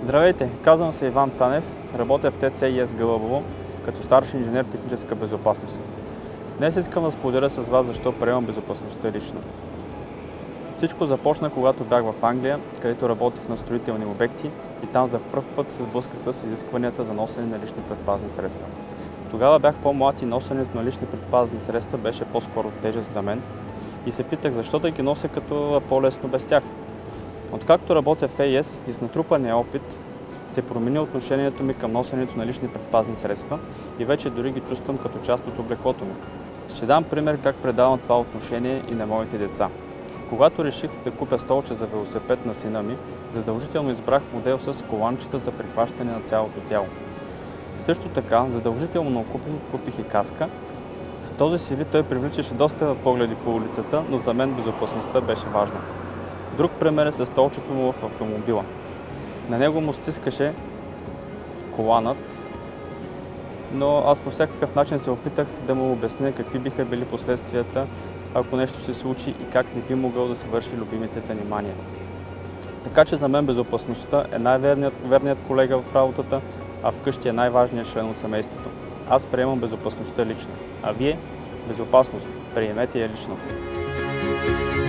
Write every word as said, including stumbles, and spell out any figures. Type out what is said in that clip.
Здравейте, казвам се Иван Цанев, работя в ТЕЦ и ес Гълъбово като старши инженер техническа безопасност. Днес искам да споделя с вас защо приемам безопасността лично. Всичко започна, когато бях в Англия, където работих на строителни обекти и там за пръв път се сблъсках с изискванията за носене на лични предпазни средства. Тогава бях по-млад и носенето на лични предпазни средства беше по-скоро тежест за мен и се питах защо да ги нося, като по-лесно без тях. Откакто работя в ей ес и с натрупания опит, се промени отношението ми към носенето на лични предпазни средства и вече дори ги чувствам като част от облеклото ми. Ще дам пример как предавам това отношение и на моите деца. Когато реших да купя столче за велосипед на сина ми, задължително избрах модел с коланчета за прихващане на цялото тяло. Също така, задължително купих, купих и каска. В този си вид той привличаше доста погледи по улицата, но за мен безопасността беше важна. Друг пример е с столчето му в автомобила. На него му стискаше коланът, но аз по всякакъв начин се опитах да му обясня какви биха били последствията, ако нещо се случи и как не би могъл да се върши любимите занимания. Така че за мен безопасността е най-верният верният колега в работата, а вкъщи е най-важният член от семейството. Аз приемам безопасността лично, а вие безопасност приемете я лично.